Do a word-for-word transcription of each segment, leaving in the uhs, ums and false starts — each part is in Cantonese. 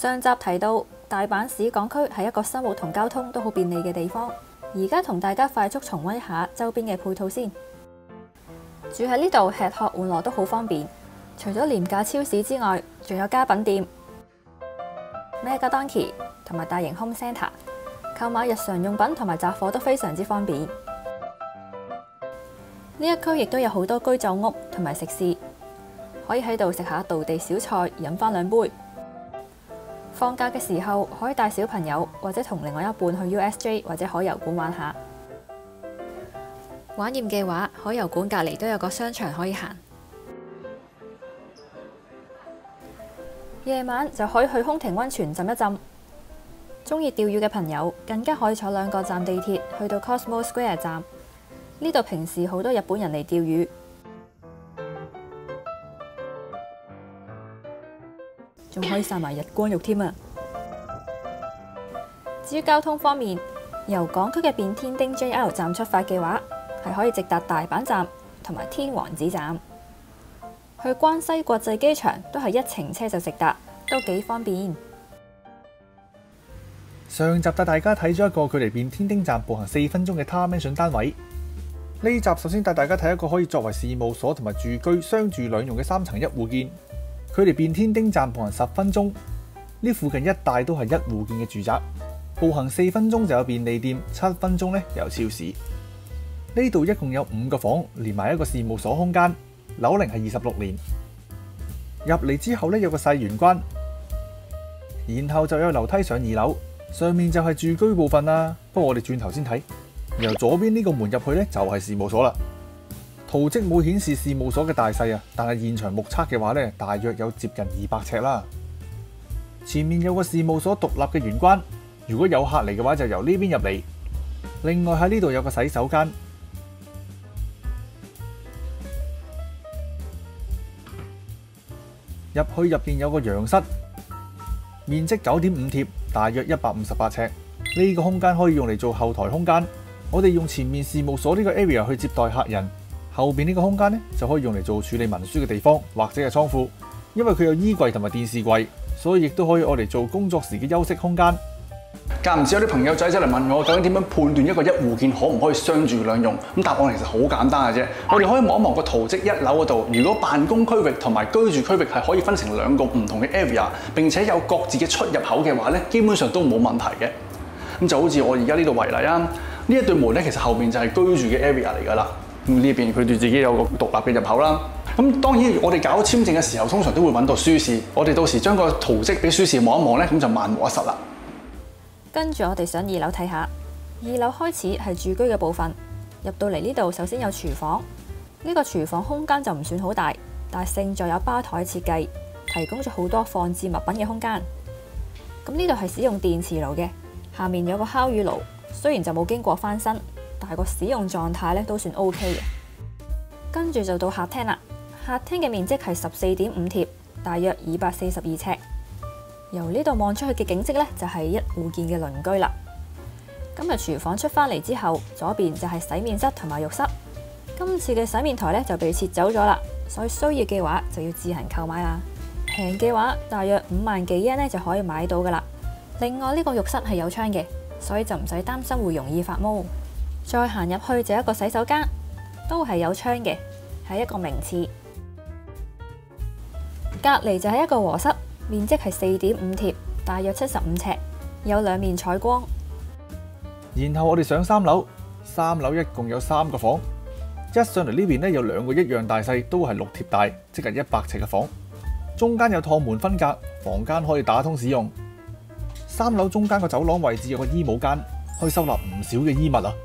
上集提到大阪市港區係一個生活同交通都好便利嘅地方，而家同大家快速重溫一下周邊嘅配套先。住喺呢度吃喝玩樂都好方便，除咗廉價超市之外，仲有家品店、Mega Donkey 同埋大型 Home Centre， 購買日常用品同埋雜貨都非常之方便。呢一區亦都有好多居酒屋同埋食肆，可以喺度食下道地小菜，飲翻兩杯。放假嘅時候可以帶小朋友或者同另外一半去 U S J 或者海遊館玩下。玩厭嘅話，海遊館隔離都有個商場可以行。夜晚就可以去空庭溫泉浸一浸。中意釣魚嘅朋友更加可以坐兩個站地鐵去到 Cosmo Square 站。呢度平時好多日本人嚟釣魚，仲可以曬埋日光浴添啊！至於交通方面，由港區嘅變天町 J R 站出發嘅話，係可以直達大阪站同埋天王寺站。去關西國際機場都係一程車就直達，都幾方便。 上集帶大家睇咗一個距離變天町站步行四分鐘嘅 Tower Mansion 單位。呢集首先帶大家睇一個可以作為事務所同埋住居商住兩用嘅三層一戶建，距離變天町站步行十分鐘。呢附近一帶都係一戶建嘅住宅，步行四分鐘就有便利店，七分鐘咧有超市。呢度一共有五個房，連埋一個事務所空間，樓齡係二十六年。入嚟之後咧有個細玄關，然後就有樓梯上二樓，上面就係住居部分啦。不過我哋轉頭先睇。由左邊呢個門入去呢，就係事務所啦。圖則冇顯示事務所嘅大細啊，但係現場目測嘅話呢，大約有接近二百尺啦。前面有個事務所獨立嘅玄關，如果有客嚟嘅話就由呢邊入嚟。另外喺呢度有個洗手間，入去入邊有個洋室，面積九點五貼，大約一百五十八尺。呢個空間可以用嚟做後台空間。我哋用前面事務所呢個 area 去接待客人，後邊呢個空間呢就可以用嚟做處理文書嘅地方或者係倉庫。因為佢有衣櫃同埋電視櫃，所以亦都可以愛嚟做工作時嘅休息空間。 間唔時有啲朋友仔仔嚟問我，究竟點樣判斷一個一戶建可唔可以商住兩用？咁答案其實好簡單嘅啫。我哋可以望一望個圖則一樓嗰度，如果辦公區域同埋居住區域係可以分成兩個唔同嘅 area， 並且有各自嘅出入口嘅話咧，基本上都冇問題嘅。咁就好似我而家呢度為例啊。呢一對門咧，其實後面就係居住嘅 area 嚟㗎啦。咁呢邊佢哋自己有個獨立嘅入口啦。咁當然我哋搞簽證嘅時候，通常都會揾到書士。我哋到時將個圖則俾書士望一望咧，咁就萬無一失啦。 跟住我哋上二樓睇下，二樓開始係住居嘅部分。入到嚟呢度，首先有廚房。呢個廚房空間就唔算好大，但係勝在有吧台設計，提供咗好多放置物品嘅空間。咁呢度係使用電磁爐嘅，下面有個烤魚爐。雖然就冇經過翻新，但係個使用狀態咧都算 O K 嘅。跟住就到客廳啦，客廳嘅面積係十四點五貼，大約二百四十二尺。由呢度望出去嘅景色咧，就係一戶建嘅鄰居啦。今日廚房出翻嚟之後，左邊就係洗面室同埋浴室。今次嘅洗面台咧就被撤走咗啦，所以需要嘅話就要自行購買啦。平嘅話，大約五萬幾yen咧就可以買到噶啦。另外呢個浴室係有窗嘅，所以就唔使擔心會容易發毛。再行入去就一個洗手間，都係有窗嘅，係一個名廁。隔離就係一個和室，面積係四點五貼，大約七十五尺，有兩面採光。 然後我哋上三樓，三樓一共有三個房。一上嚟呢邊咧有兩個一樣大細，都係六貼大，即係一百尺嘅房。中間有趟門分隔，房間可以打通使用。三樓中間個走廊位置有個衣帽間，可以收納唔少嘅衣物啊。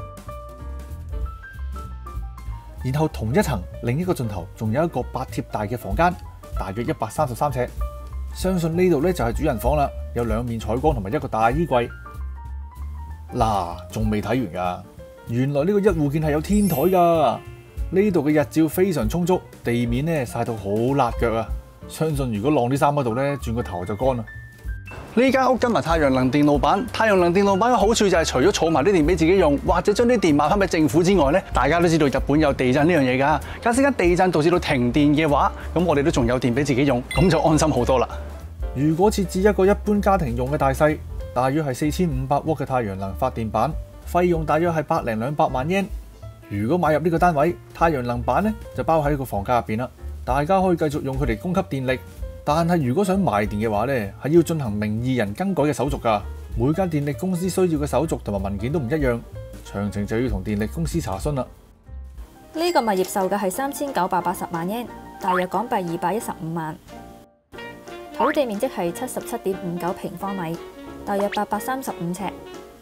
然後同一層另一個盡頭仲有一個八貼大嘅房間，大約一百三十三尺。相信呢度咧就係主人房啦，有兩面採光同埋一個大衣櫃。嗱，仲未睇完噶，原來呢個一戶建係有天台噶。呢度嘅日照非常充足，地面咧曬到好辣腳啊！相信如果晾啲衫喺度咧，轉個頭就乾啦。 呢間屋跟埋太陽能電路板，太陽能電路板嘅好處就係除咗儲埋啲電俾自己用，或者將啲電賣翻俾政府之外咧，大家都知道日本有地震呢樣嘢㗎。假使間地震導致到停電嘅話，咁我哋都仲有電俾自己用，咁就安心好多啦。 如果設置一個一般家庭用嘅大細，大約係四千五百瓦嘅太陽能發電板，費用大約係百零兩百萬日圓。如果買入呢個單位，太陽能板呢就包喺個房價入邊啦，大家可以繼續用佢哋供給電力。但係如果想賣電嘅話呢，係要進行名義人更改嘅手續㗎。每間電力公司需要嘅手續同埋文件都唔一樣，詳情就要同電力公司查詢啦。 呢個物業售價係三千九百八十萬日圓，大約港幣二百一十五萬。土地面積係七十七點五九平方米，大約八百三十五尺。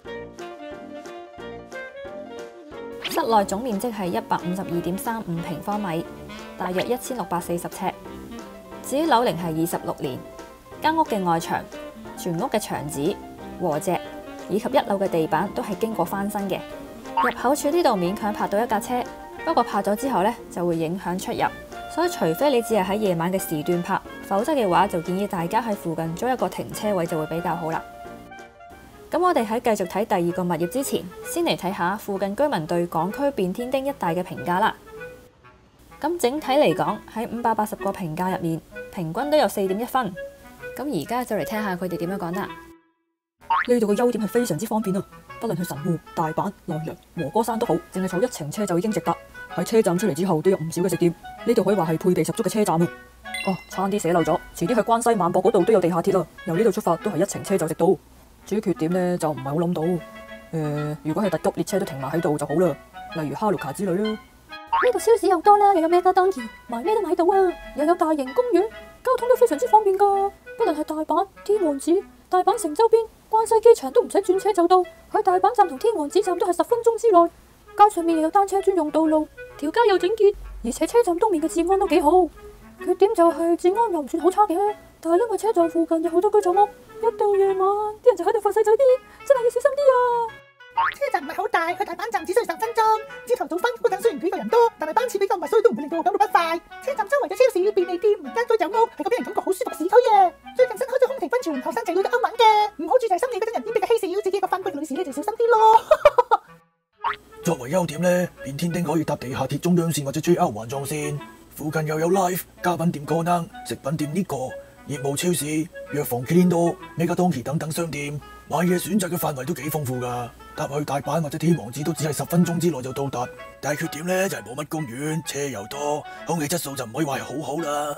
室內總面積係一百五十二點三五平方米，大約一千六百四十尺。至於樓齡係二十六年，間屋嘅外牆、全屋嘅牆紙、和席以及一樓嘅地板都係經過翻新嘅。入口處呢度勉強泊到一架車，不過泊咗之後呢就會影響出入，所以除非你只係喺夜晚嘅時段泊，否則嘅話就建議大家喺附近租一個停車位就會比較好啦。咁我哋喺繼續睇第二個物業之前，先嚟睇下附近居民對港區變天丁一帶嘅評價啦。咁整體嚟講，喺五百八十個評價入面，平均都有四點一分。咁而家就嚟聽下佢哋點樣講啦。 呢度嘅優點係非常之方便啊！不論去神戶、大阪、奈良、和歌山都好，淨係坐一程車就已經值得。喺車站出嚟之後都有唔少嘅食店，呢度可以話係配備十足嘅車站啊！哦，差啲寫漏咗，遲啲去關西萬博嗰度都有地下鐵啦，由呢度出發都係一程車就直到。至於缺點呢，就唔係好諗到，誒、呃，如果係特急列車都停埋喺度就好啦，例如哈魯卡之類啦。呢度超市又多啦，又有咩家當期，買咩都買到啊！又有大型公園，交通都非常之方便噶。不論係大阪、天王寺、大阪城周邊、關西機場都唔使轉車就到，去大阪站同天王寺站都係十分鐘之內。街上面又有單車專用道路，條街又整潔，而且車站東面嘅治安都幾好。缺點就係治安又唔算好差嘅，但係因為車站附近有好多居酒屋，一到夜晚啲人就喺度發細仔啲，真係要小心啲啊！ 車站唔係好大，去大阪站只需要十分鐘。朝頭早返工嗰陣雖然幾個人多，但係班次比較密，所以都唔會令到我感到不快。車站周圍嘅超市、便利店、民間居酒屋係個俾人感覺好舒服嘅市區嘅。最近新開咗空庭溫泉，後生仔女都歐文嘅。唔好處就係心理嗰陣人煙比較稀少，自己一個返工嘅女士咧就小心啲咯。 作為優點呢，變天丁可以搭地下鐵中央線或者 J R 環狀線，附近又有 Life、家品店 Conan、食品店呢個業務超市、藥房 Kilindo、Megadonkey 等等商店，買嘢選擇嘅範圍都幾豐富㗎。搭去大阪或者天王寺都只係十分鐘之內就到達，但係缺點呢就係冇乜公園，車又多，空氣質素就唔可以話係好好啦。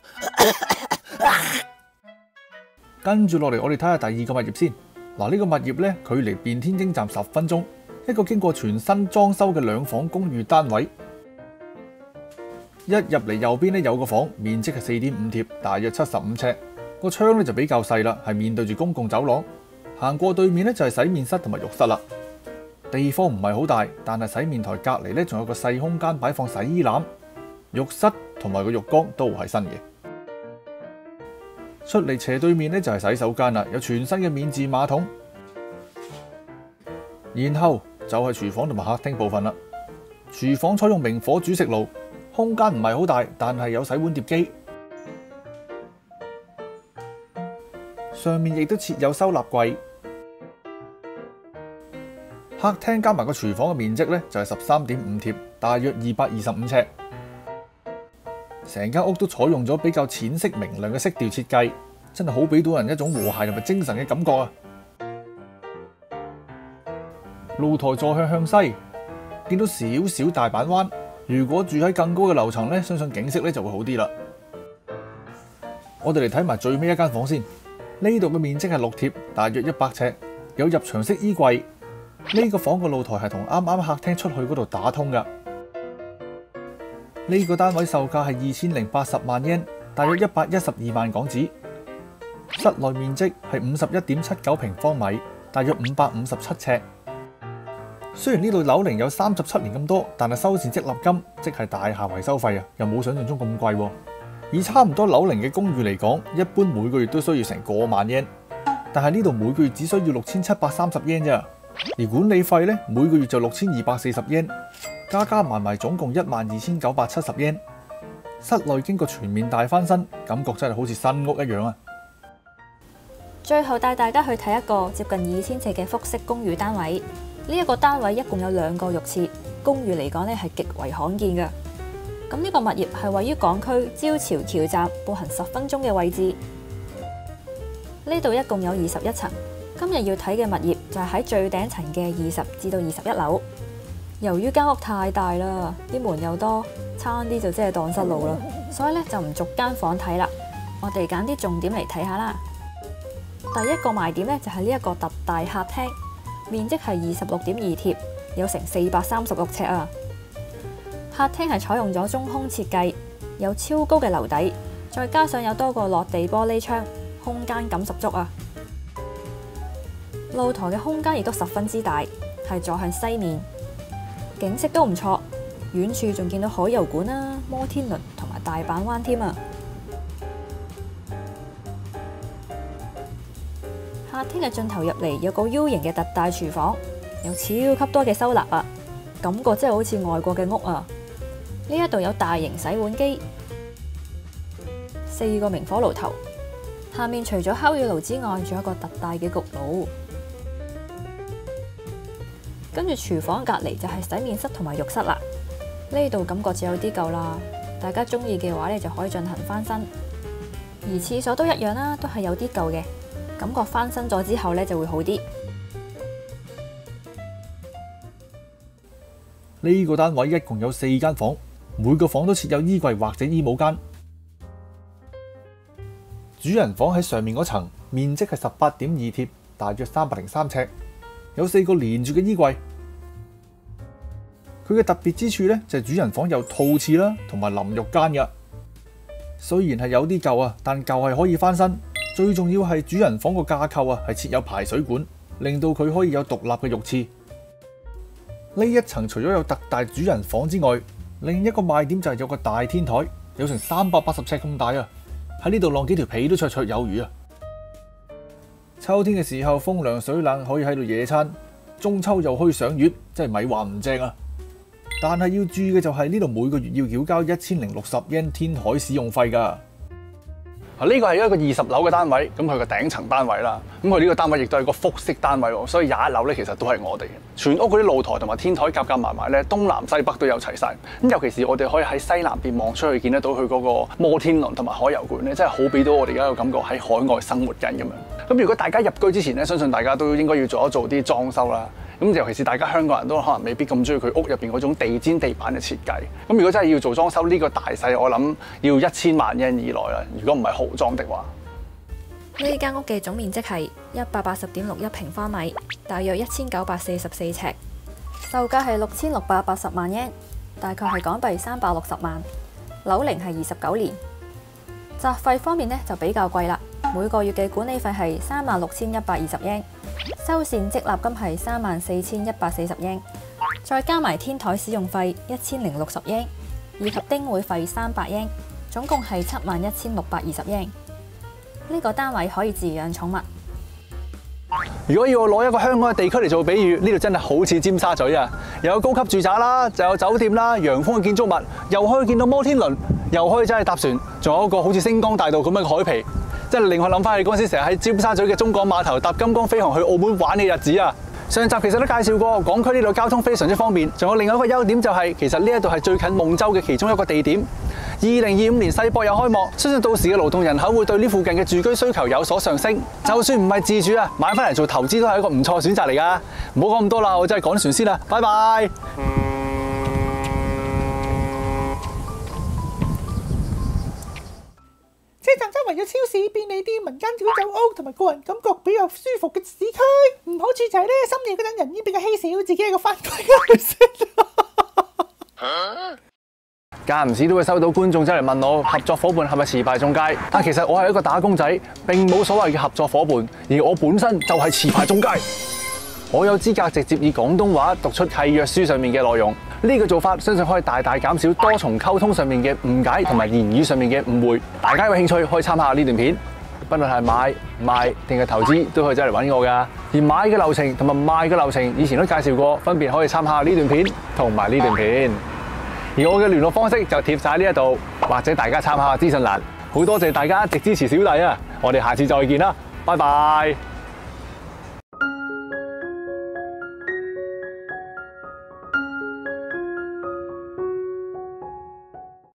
跟住落嚟，我哋睇下第二個物業先。嗱，呢個物業呢，距離變天丁站十分鐘，一個經過全新裝修嘅兩房公寓單位。一入嚟右邊呢，有個房，面積係四點五貼，大約七十五尺，個窗呢就比較細啦，係面對住公共走廊。行過對面呢，就係洗面室同埋浴室啦，地方唔係好大，但係洗面台隔離呢，仲有個細空間擺放洗衣籃，浴室同埋個浴缸都係新嘅。出嚟斜對面呢，就係洗手間啦，有全新嘅免治馬桶，然後就係廚房同埋客廳部分啦。廚房採用明火煮食爐，空間唔係好大，但係有洗碗碟機。上面亦都設有收納櫃。客廳加埋個廚房嘅面積呢，就係十三點五貼，大約二百二十五尺。成間屋都採用咗比較淺色明亮嘅色調設計，真係好俾到人一種和諧同埋精神嘅感覺啊！露台坐向向西，見到少少大阪灣。如果住喺更高嘅樓層呢，相信景色呢就會好啲啦。我哋嚟睇埋最尾一間房先。呢度嘅面積係六貼，大約一百尺，有入牆式衣櫃。呢個房嘅露台係同啱啱客廳出去嗰度打通㗎。呢個單位售價係二千零八十萬日圓，大約一百一十二萬港紙。室內面積係五十一點七九平方米，大約五百五十七尺。雖然呢度樓齡有三十七年咁多，但係修繕積立金，即係大廈維修費啊，又冇想象中咁貴喎。以差唔多樓齡嘅公寓嚟講，一般每個月都需要成個萬日圓，但係呢度每個月只需要六千七百三十日圓咋，而管理費呢，每個月就六千二百四十日圓，加加埋埋總共一萬二千九百七十日圓。室內經過全面大翻新，感覺真係好似新屋一樣啊！ 最後帶大家去睇一個接近二千尺嘅複式公寓單位。呢一個單位一共有兩個浴廁，公寓嚟講呢係極為罕見嘅。咁呢個物業係位於港區招潮橋站步行十分鐘嘅位置。 呢度一共有二十一層。今日要睇嘅物業就係喺最頂層嘅二十至到二十一樓。由於間屋太大啦，啲門又多，差啲就即係蕩失路啦，所以咧就唔逐間房睇啦。我哋揀啲重點嚟睇下啦。第一個賣點咧就係呢一個特大客廳，面積係二十六點二貼，有成四百三十六尺啊。客廳係採用咗中空設計，有超高嘅樓底，再加上有多個落地玻璃窗，空間感十足啊。露台嘅空間亦都十分之大，係坐向西面，景色都唔錯。遠處仲見到海遊館啦、摩天輪同埋大阪灣添啊！客廳嘅盡頭入嚟有個 U 型嘅特大廚房，有超級多嘅收納啊，感覺真係好似外國嘅屋啊！呢一度有大型洗碗機，四個明火爐頭，下面除咗烤魚爐之外，仲有一個特大嘅焗爐。跟住廚房隔離就係洗面室同埋浴室啦。呢度感覺就有啲舊啦，大家中意嘅話咧就可以進行翻新。而廁所都一樣啦，都係有啲舊嘅，感覺翻新咗之後咧就會好啲。 呢個單位一共有四間房，每個房都設有衣櫃或者衣帽間。主人房喺上面嗰層，面積係十八點二貼，大約三百零三尺。有四個連住嘅衣櫃，佢嘅特別之處咧就係主人房有套廁啦，同埋淋浴間嘅。雖然係有啲舊啊，但舊係可以翻新。最重要係主人房個架構啊係設有排水管，令到佢可以有獨立嘅浴廁。呢一層除咗有特大主人房之外，另一個賣點就係有個大天台，有成三百八十尺咁大啊！喺呢度晾幾條被都綽綽有餘啊！秋天嘅時候風涼水冷，可以喺度野餐；中秋又可以賞月，真係咪話唔正啊！但係要注意嘅就係呢度每個月要繳交一千零六十日圓天台使用費㗎。 呢個係一個二十樓嘅單位，咁佢個頂層單位啦，咁佢呢個單位亦都係個複式單位喎，所以廿一樓咧其實都係我哋嘅。全屋嗰啲露台同埋天台夾夾埋埋咧，東南西北都有齊晒。咁尤其是我哋可以喺西南邊望出去見得到佢嗰個摩天輪同埋海遊館咧，真係好俾到我哋而家個感覺喺海外生活緊咁樣。咁如果大家入居之前咧，相信大家都應該要做一做啲裝修啦。咁尤其是大家香港人都可能未必咁中意佢屋入邊嗰種地氈地板嘅設計。咁如果真係要做裝修呢個大細，我諗要一千萬日圓以內啦。如果唔係豪裝的話， 呢間屋嘅總面積係一百八十點六一平方米，大約一千九百四十四尺，售價係六千六百八十萬日圓，大概係港幣三百六十萬。樓齡係二十九年。雜費方面呢就比較貴啦，每個月嘅管理費係三萬六千一百二十日圓。修繕積立金係三萬四千一百四十日圓，再加埋天台使用費一千零六十日圓，以及丁會費三百日圓，總共係七萬一千六百二十日圓。呢個單位可以飼養寵物。 如果要我攞一個香港嘅地區嚟做比喻，呢度真係好似尖沙咀啊！又有高級住宅啦，就有酒店啦，洋風嘅建築物，又可以見到摩天輪，又可以真係搭船，仲有一個好似星光大道咁嘅海皮。真係令我諗翻起嗰陣時，成日喺尖沙咀嘅中港碼頭搭金光飛航去澳門玩嘅日子啊！上集其實都介紹過，港區呢度交通非常之方便，仲有另外一個優點就係，其實呢一度係最近夢洲嘅其中一個地點。二零二五年世博又開幕，相信到時嘅勞動人口會對呢附近嘅住居需求有所上升。就算唔係自住啊，買翻嚟做投資都係一個唔錯嘅選擇嚟㗎。唔好講咁多啦，我真係趕船先啦，拜拜。 車站周圍有超市、便利店、民間調酒屋同埋個人感覺比較舒服嘅市區。唔好處就係咧，深夜嗰陣人煙比較稀少，自己係個翻歸嘅先。 間唔時都會收到觀眾走嚟問我合作伙伴係咪持牌中介，但其實我係一個打工仔，並冇所謂嘅合作伙伴，而我本身就係持牌中介。我有資格直接以廣東話讀出契約書上面嘅內容，呢個做法相信可以大大減少多重溝通上面嘅誤解同埋言語上面嘅誤會。大家有興趣可以參考下呢段片，不論係買、賣定係投資都可以走嚟揾我㗎。而買嘅流程同埋賣嘅流程以前都介紹過，分別可以參考下呢段片同埋呢段片。而我嘅聯絡方式就貼晒喺呢一度，或者大家參考下資訊欄。好多謝大家一直支持小弟啊！我哋下次再見啦，拜拜。